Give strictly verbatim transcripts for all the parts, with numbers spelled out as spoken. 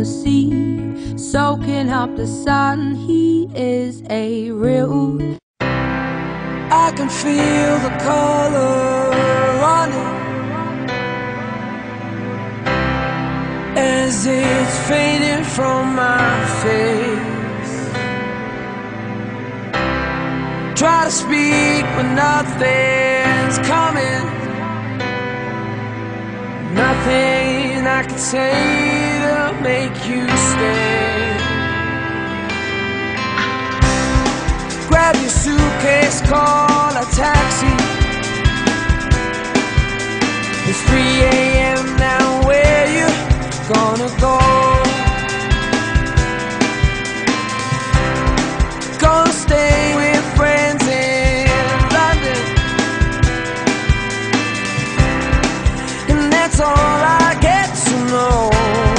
sea, soaking up the sun. He is a real. I can feel the color running as it's fading from my face. Try to speak but nothing's coming. Nothing I can say to make you stay. Grab your suitcase, call a taxi. It's three A M now, where you gonna go? Gonna stay with friends in London, and that's all I get to know.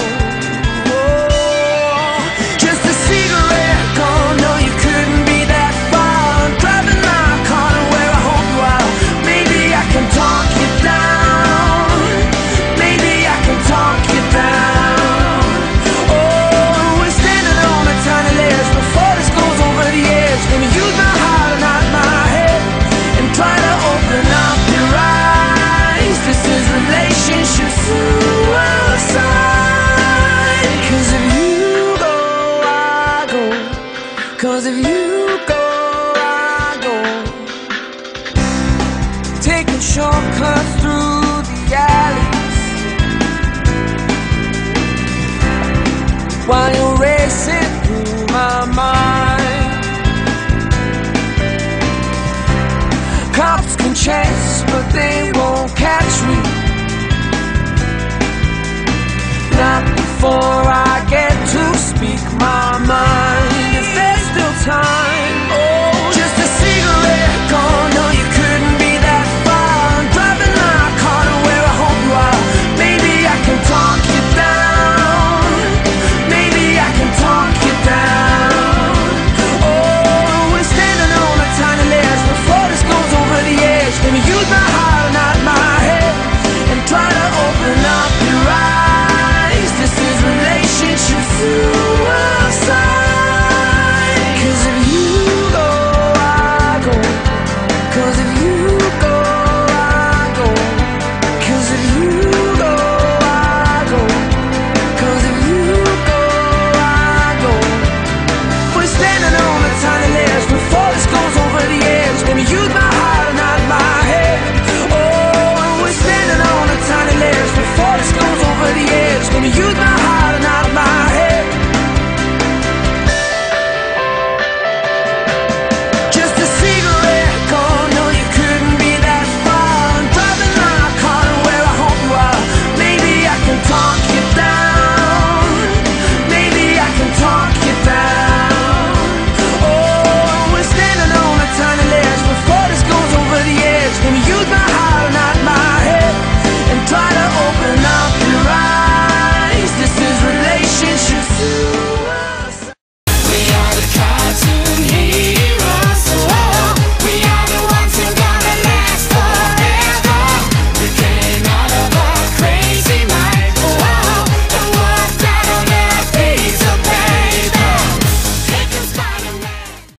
Cause if you go, I go. Taking shortcuts through the alleys while you're racing through my mind. Cops can chase, but they won't catch me. Not before